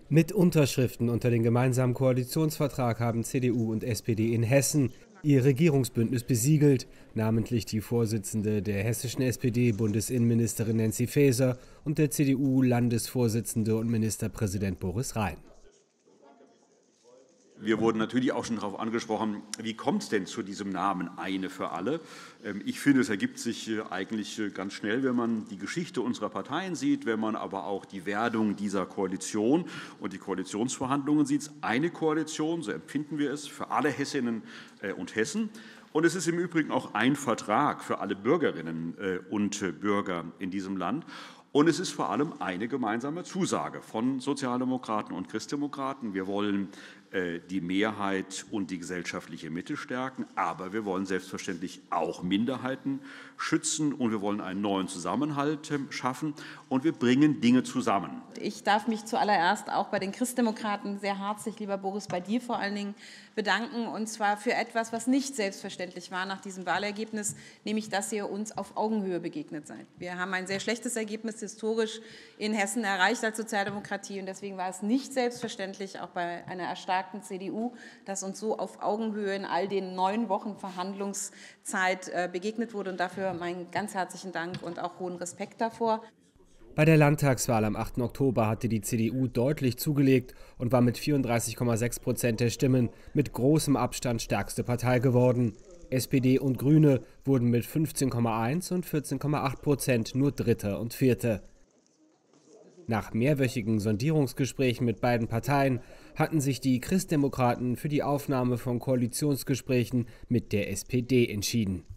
Mit Unterschriften unter den gemeinsamen Koalitionsvertrag haben CDU und SPD in Hessen ihr Regierungsbündnis besiegelt, namentlich die Vorsitzende der hessischen SPD, Bundesinnenministerin Nancy Faeser, und der CDU-Landesvorsitzende und Ministerpräsident Boris Rhein. Wir wurden natürlich auch schon darauf angesprochen, wie kommt es denn zu diesem Namen Eine für alle? Ich finde, es ergibt sich eigentlich ganz schnell, wenn man die Geschichte unserer Parteien sieht, wenn man aber auch die Werdung dieser Koalition und die Koalitionsverhandlungen sieht. Eine Koalition, so empfinden wir es, für alle Hessinnen und Hessen. Und es ist im Übrigen auch ein Vertrag für alle Bürgerinnen und Bürger in diesem Land. Und es ist vor allem eine gemeinsame Zusage von Sozialdemokraten und Christdemokraten. Wir wollen die Mehrheit und die gesellschaftliche Mitte stärken, aber wir wollen selbstverständlich auch Minderheiten schützen und wir wollen einen neuen Zusammenhalt schaffen und wir bringen Dinge zusammen. Ich darf mich zuallererst auch bei den Christdemokraten sehr herzlich, lieber Boris, bei dir vor allen Dingen bedanken, und zwar für etwas, was nicht selbstverständlich war nach diesem Wahlergebnis, nämlich, dass ihr uns auf Augenhöhe begegnet seid. Wir haben ein sehr schlechtes Ergebnis historisch in Hessen erreicht als Sozialdemokratie und deswegen war es nicht selbstverständlich, auch bei einer erstarkten CDU, dass uns so auf Augenhöhe in all den 9 Wochen Verhandlungszeit begegnet wurde, und dafür meinen ganz herzlichen Dank und auch hohen Respekt davor. Bei der Landtagswahl am 8. Oktober hatte die CDU deutlich zugelegt und war mit 34,6% der Stimmen mit großem Abstand stärkste Partei geworden. SPD und Grüne wurden mit 15,1 und 14,8% nur Dritter und Vierter. Nach mehrwöchigen Sondierungsgesprächen mit beiden Parteien hatten sich die Christdemokraten für die Aufnahme von Koalitionsgesprächen mit der SPD entschieden.